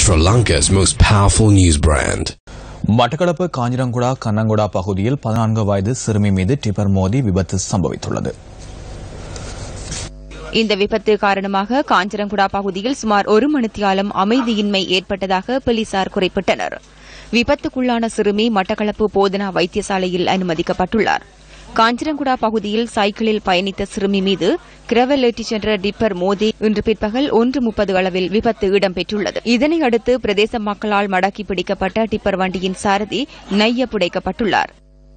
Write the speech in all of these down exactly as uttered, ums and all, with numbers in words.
Sri Lanka's most powerful news brand. Batticaloa Kanjirankuda Kannankuda பகுதியில் பதினான்கு வயது சிறுமி மீது டிப்பர் மோதி விபத்து சம்பவித்துள்ளது. இந்த விபத்து காரணமாக காஞ்சிரங்குடா பகுதியில் சுமார் ஒரு மணித்தியாலம் அமைதியின்மை ஏற்பட்டதாக போலீசார் குறிப்பிட்டனர். விபத்துக்குள்ளான சிறுமி மட்டக்களப்பு போதனா வைத்தியசாலையில் அனுமதிக்கப்பட்டுள்ளார். காஞ்சிரங்குடா பகுதியில் சைக்கிளில் பயணித்த சிறுமி மீது கிரவல் ஏற்றிச் சென்ற டிப்பர் மோதி இன்று பிற்பகல் ஒன்று முப்பது அளவில் விபத்து இடம்பெற்றுள்ளது. இதனையடுத்து பிரதேச மக்களால் மடக்கி பிடிக்கப்பட்ட டிப்பர் வண்டியின் சாரதி நைய புடைக்கப்பட்டுள்ளார்.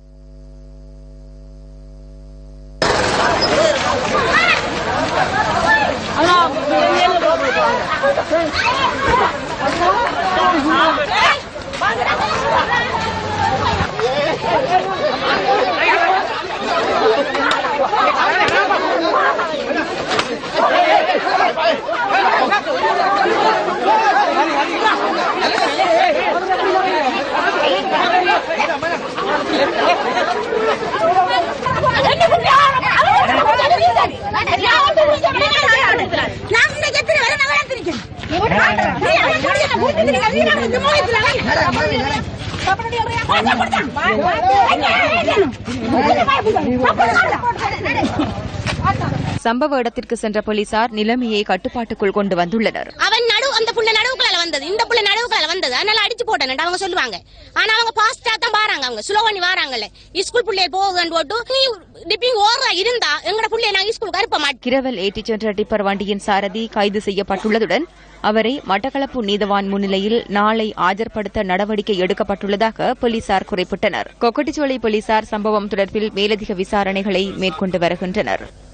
சம்பவ இடத்திற்கு சென்ற போலீசார் நிலைமையை கட்டுப்பாட்டுக்குள் கொண்டு வந்துள்ளனர். அவன் நடுவு அந்த புள்ள நடுவுக்குள்ள வந்தது, இந்த புள்ள நடுவுக்குள்ள வந்தது, அதனால அடிச்சு போட்டேன் அவங்க சொல்லுவாங்க. ஆனா அவங்க பாஸ்டா தான் வராங்க, அவங்க ஸ்லோ பண்ணி வராங்கல்ல. ஸ்கூல் புள்ளைய போகுதுன்னு போட்டு நீ டிப்பிங் ஓவரா இருந்தா எங்கட புள்ளைய நாங்க ஸ்கூலுக்கு அனுப்ப மாட்டோம். கிரவல் ஏற்றிச் சென்ற டிப்பர் வண்டியின் சாரதி கைது செய்யப்பட்டுள்ளதுடன் அவரை மட்டக்களப்பு நீதவான் முன்னிலையில் நாளை ஆஜர்படுத்த நடவடிக்கை எடுக்கப்பட்டுள்ளதாக போலீசார் குறிப்பிட்டனர். கொக்கட்டிச்சோலை போலீசார் சம்பவம் தொடர்பில் மேலதிக விசாரணைகளை மேற்கொண்டு வருகின்றனர்.